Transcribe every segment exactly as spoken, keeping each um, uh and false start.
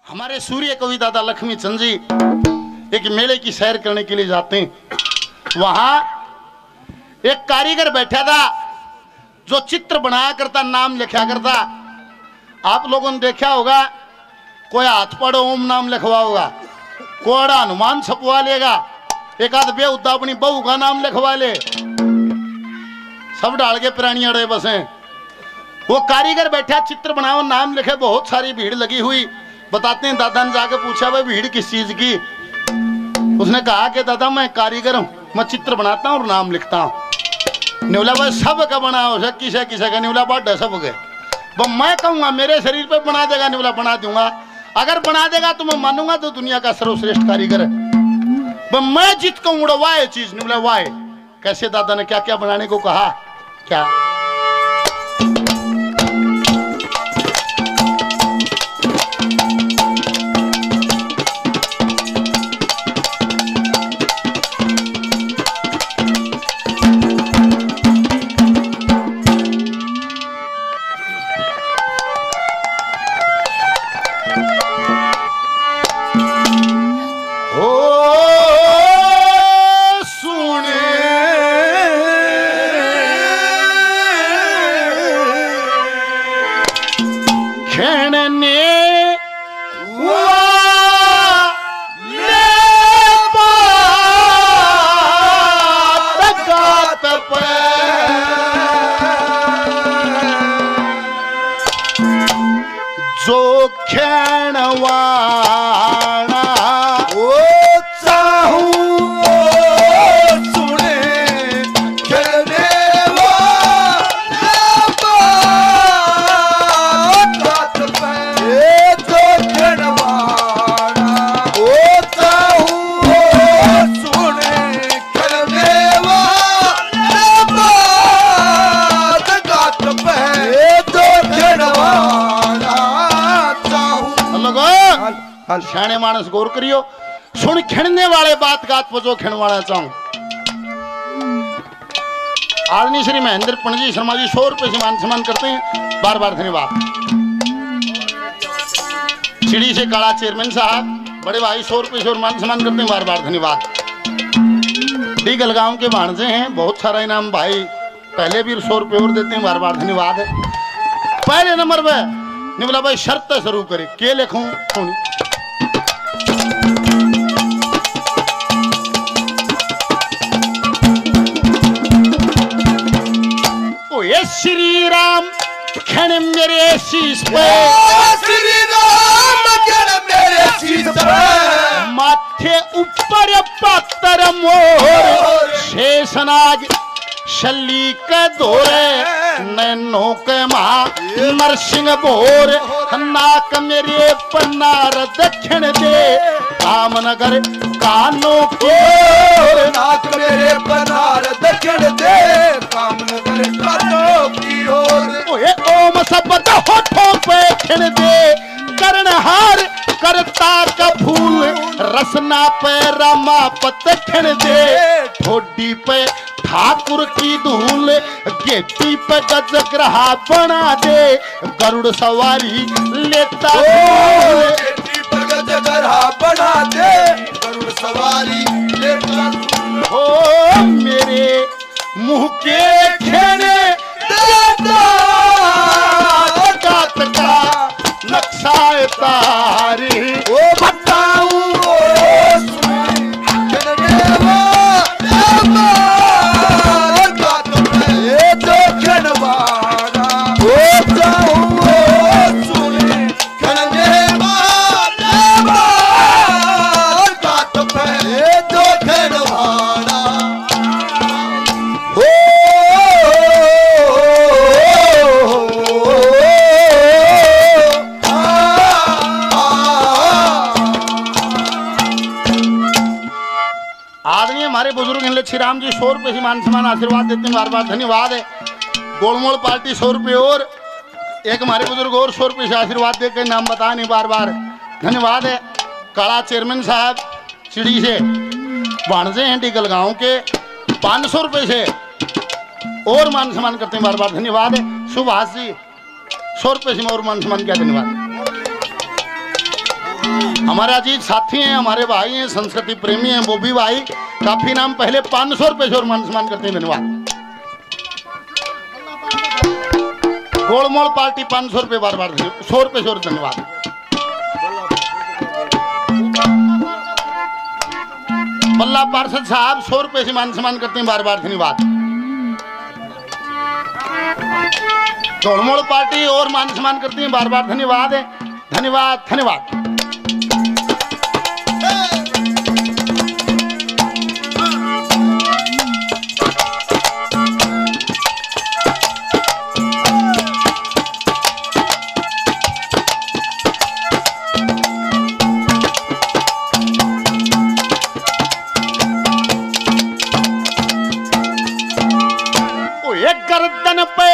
हमारे सूर्य कवि दादा लक्ष्मी चंद जी एक मेले की सैर करने के लिए जाते हैं। वहां एक कारीगर बैठा था जो चित्र बनाया करता, नाम लिखा करता। आप लोगों ने देखा होगा, कोई हाथ पड़ो ओम नाम लिखवा होगा, कोड़ा हनुमान छपवा लेगा, एक आध बेउदा अपनी बहू का नाम लिखवा ले, सब डाल के प्राणी अड़े बसे। वो कारीगर बैठा चित्र बनाओ नाम लिखे, बहुत सारी भीड़ लगी हुई। बताते हैं दादा ने जाके पूछा भाई भीड़ किस चीज की? उसने कहा कि दादा मैं कारीगर हूं, मैं चित्र बनाता हूं और नाम लिखता हूं। निवला भाई सब का बनाओ, किसे किसे का निवला बाढ़ सब गए। वो मैं कहूंगा मेरे शरीर पे बना देगा, निवला बना दूंगा। अगर बना देगा तो मैं मानूंगा तो दुनिया का सर्वश्रेष्ठ कारीगर है। वो मैं जित कहूंगा वाह चीज निवला वाह। कैसे दादा ने क्या क्या बनाने को कहा? क्या सियाने मानस गौर करियो, सुन खिड़ने वाले बात गात पजो खिण वाला चाहूं। आदरणीय श्री महेंद्र पंडित जी शर्मा जी सौ रुपए से मान सम्मान करते हैं, बार बार धन्यवाद। सीढ़ी से काला चेयरमैन साहब बड़े भाई सौ रुपए से और मान सम्मान करते हैं, बार बार धन्यवाद। डीगल गांव के भाणजे हैं, बहुत सारा इनाम भाई पहले भी सौ रुपए और देते हैं, बार बार धन्यवाद है। पहले नंबर पे निवला भाई शर्त शुरू करे के लिखूं श्री राम खण मेरे शीश पे, श्री राम खण मेरे शीश पे, माथे ऊपर पत्थर मोर, शेषनाग शल्ली के धोरे, नैनों के माँ नरसिंह भोर, नाक मेरे पन्नार दक्षिण दे, कामनगर कानों के, नाक मेरे पन्नार दक्षिण दे, कामनगर कानों की ओर। ओए ओम शब्द होठों पे खिण दे, कर्णहार करतार का फूल, रसना पे रामा पत खिण दे, ठोडी पे ठाकुर की धूल, गेटी पे गजग्रहा बना दे, गरुड़ सवारी लेता गेटी पे गजग्रहा बना दे, गरुड़ सवारी लेता। ओ मेरे मुंह के खेने गात का नक्शा तारी, ओ बताऊं श्री राम जी सौ रुपए से मान सम्मान आशीर्वाद देते हैं, बार बार धन्यवाद है। गोलमोल पार्टी सौ रुपए और एक हमारे बुजुर्ग और सौ रुपए से आशीर्वाद देकर नाम बता नहीं, बार बार धन्यवाद है। काला चेयरमैन साहब सीढ़ी से भाणजे हैं डीगल गांव के, पाँच सौ रुपए से और मान सम्मान करते हैं, बार बार धन्यवाद है। सुभाष जी सौ रुपए से और मान सम्मान किया, धन्यवाद। हमारे अजीत साथी हैं, हमारे भाई हैं, संस्कृति प्रेमी हैं, वो भी भाई काफी नाम पहले पाँच सौ रुपए से और मान सम्मान करते हैं। धन्यवाद। गोलमोल पार्टी पाँच सौ रुपए बार बार सौ रुपए से और धन्यवाद। बल्ला पार्षद साहब सौ रुपए से मान सम्मान करते हैं, बार बार धन्यवाद। गोलमोल पार्टी और मान सम्मान करती हैं, बार बार धन्यवाद है, धन्यवाद धन्यवाद। गर्दन पे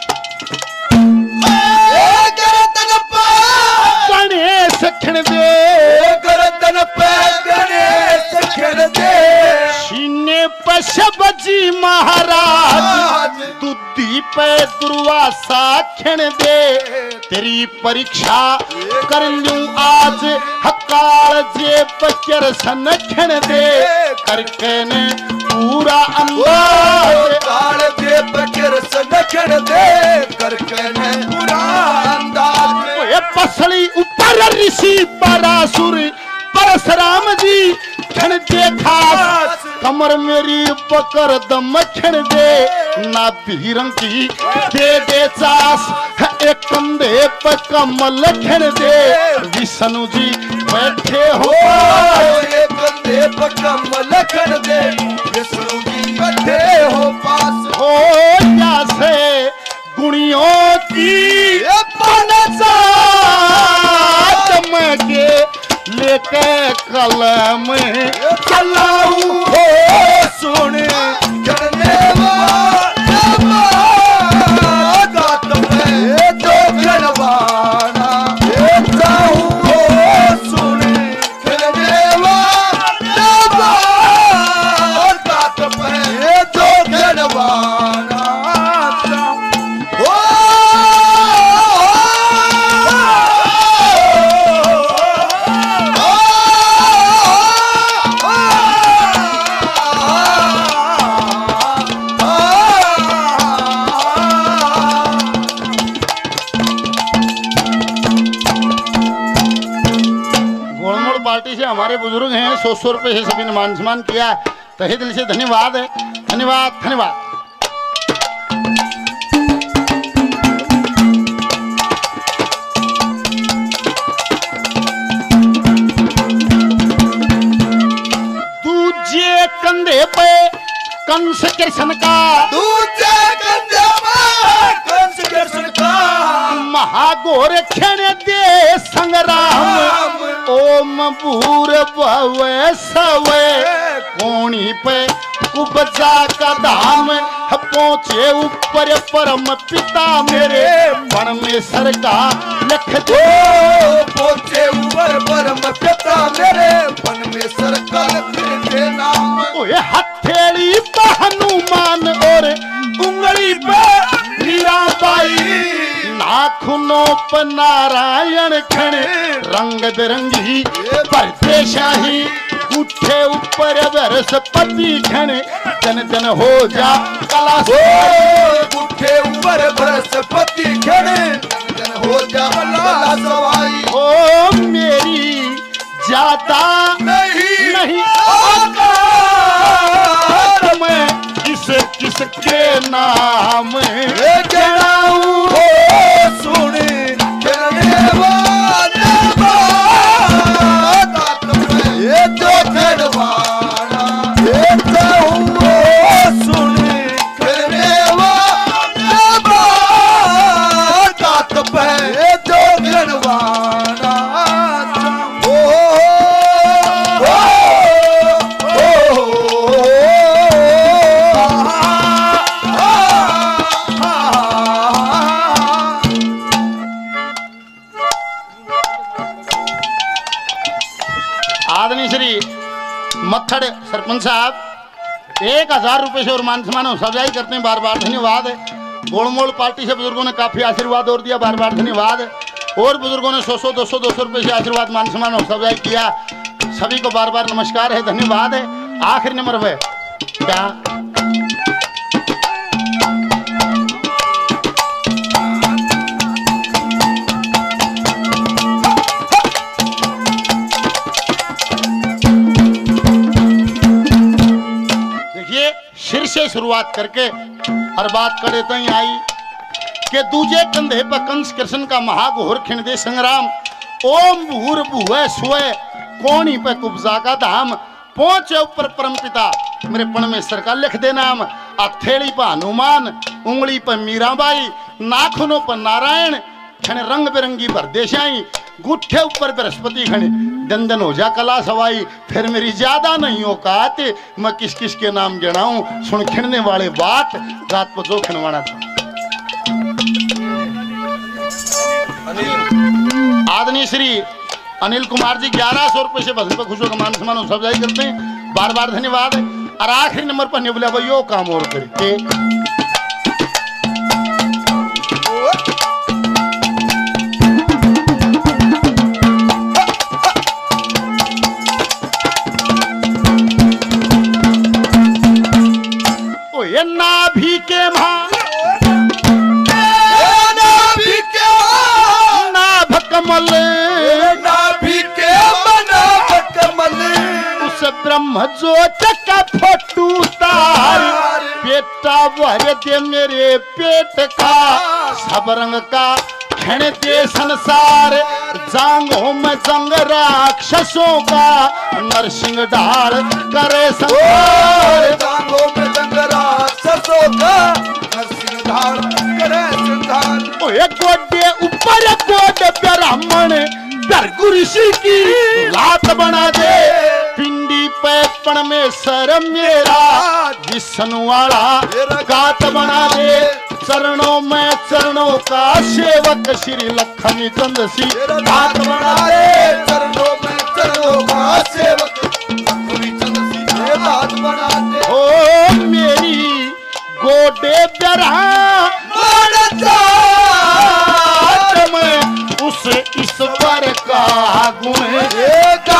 गर्दन पे गणेश खिण दे, गर्दन पे गणेश खिण दे, सीने पे शिवजी महाराज, दुधी पे दुर्वासा खिण दे। तेरी परीक्षा कर लूं आज, हकाल जे बचर सन खिण दे, करके ने पूरा अंदाज, काल दे बचर सन खिण दे, करके ने पूरा अंदाज। ओए पसली ऊपर ऋषि परासुर परशुराम जी खिण दे खास, कमर मेरी पकड़ दम खिण दे, ना भीरंग की दे दे चास, एक कंधे पे कमल खिण दे। विष्णु जी बैठे हो, एक कंधे पे कमल खिण दे, विष्णु जी बैठे हो पास। हो जैसे गुणियों की बनसा चमके, लेके कलम चलाऊं हो सुन करने वाला दात में जो गणवाना, जाऊं हो सुन करने वाला दात में जो गणवाना, हो पार्टी से हमारे बुजुर्ग हैं, सौ सौ रुपए से सभी ने मान सम्मान किया है, तहे दिल से धन्यवाद है, धन्यवाद धन्यवाद। दूजे कंधे पे कंस कृष्ण का, दूजे कंधे पे कंस कृष्ण का, महाघोर क्षण दे संग्राम, ओम भूर भवे सवे, कोणी पे कुबजा का धाम, पहुंचे ऊपर परम पिता मेरे, परमेश्वर का लख दे। पहुंचे ऊपर परम पिता मेरे, परमेश्वर का लख दे नाम। ओए हथेली पे हनुमान और उंगली पे मीराबाई, नाखूनों पर नारायण खण, रंग बिरंगी परदे शाही, उठे ऊपर बरसपति खण, जन जन हो जा कला उठे ऊपर बरसपति खण, जन जन हो जा कला सवाई। ओ मेरी जाता नहीं नहीं मैं किस किस के नाम गिनाऊं हो सुन करने वाला दात में ये जो गणवाना, ये जाऊं हो सुन करने वाला दात में ये जो गणवाना। मत्थड़ सरपंच साहब एक हजार रुपए से और मान सम्मान सजाई करते हैं, बार बार धन्यवाद है। गोलमोल पार्टी से बुजुर्गों ने काफी आशीर्वाद और दिया, बार बार धन्यवाद। और बुजुर्गों ने सौ सौ दो सौ दो सौ रुपए से आशीर्वाद मान सम्मान और सब्जाई किया। सभी को बार बार नमस्कार है, धन्यवाद है। आखिरी नंबर पे क्या देखिए, सिर से शुरुआत करके हर बात करे तई आई के दूजे कंधे पर कंस कृष्ण का महाघोर खिंदे संग्राम। ओम भूर भुवै सुवै कोणी पे कुब्जा का धाम। पहुंचे ऊपर परम पिता मेरे परमेश्वर का लिख दे नाम। हथेली पर हनुमान, उंगली पर मीराबाई, नाखूनों पर नारायण, खने रंग बिरंगी भर देशाई। गुट्ठे ऊपर बृहस्पति खने दंदन हो जा कला सवाई। फिर मेरी ज्यादा नहीं औकात, मैं किस किस के नाम गिनाऊं। सुन खिड़ने वाले बात रात पर जो खिनवाना था। आदरणीय श्री अनिल कुमार जी ग्यारह सौ रुपए से भजन पर खुशियों का मान सम्मान सब जारी करते हैं, बार बार धन्यवाद। और आखिरी नंबर पर निबला भाई यो काम और करते ओ ये नाभि के मां कमल नाभि के नाभ कमल उस ब्रह्म ज्योत का फोटू तार। बेटा भर दे मेरे पेट का सब रंग का खिण दे संसार। जांगों में जंग राक्षसों का नरसिंह ढाल करे संसार। जांगों में जंग राक्षसों का नरसिंह ढाल करे संसार। ओए गोडे ऊपर गोड ब्राह्मण दरगु ऋषि की लात बना दे। पिंडी पे पण में सर मेरा विष्णु वाला गात बना दे। चरणों में चरणों का सेवक श्री लखन चंद सिंह गात बना दे। चरणों में चरणों का सेवक लखन चंद सिंह गात बना दे। ओ मेरी गोडे ब्रहा उस ईश्वर का गुण